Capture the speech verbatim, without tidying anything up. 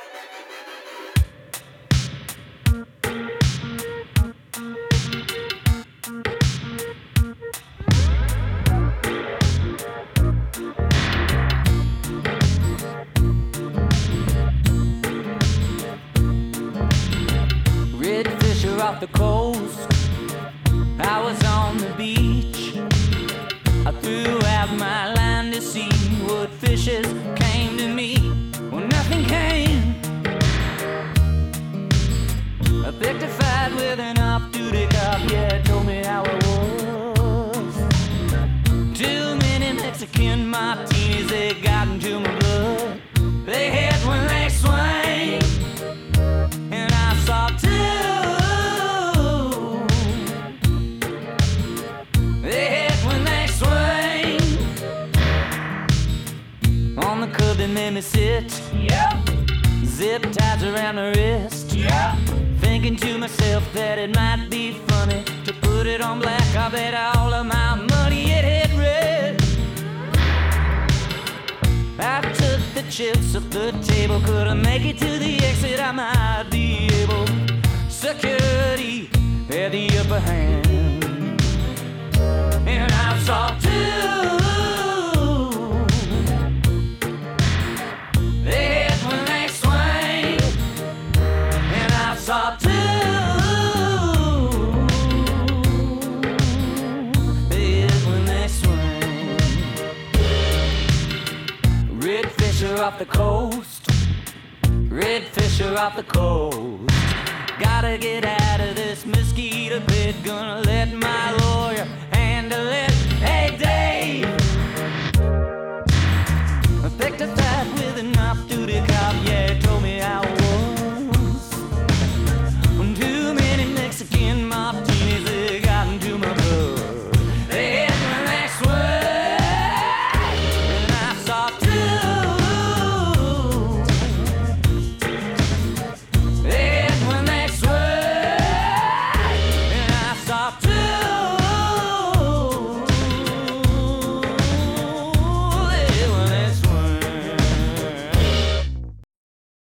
Off the coast, I was on the beach. I threw out my line to see what fishes came to me. Well, nothing came. I picked a fight with an off-duty cop. Yeah, told me how it was. Too many Mexican martinis, they got into my blood. They hit when they swing, and I saw two. They made me sit, yeah. Zip ties around the wrist, yeah. Thinking to myself that it might be funny to put it on black. I bet all of my money it hit red. I took the chips off the table. Could I make it to the exit? I might be able. Security had the upper hand, and I saw two. Saw two. They hit when they swing. Red fish are off the coast. Red fish are off the coast. Gotta get out of this mosquito pit. Gonna let my lawyer handle it. Hey, Dave.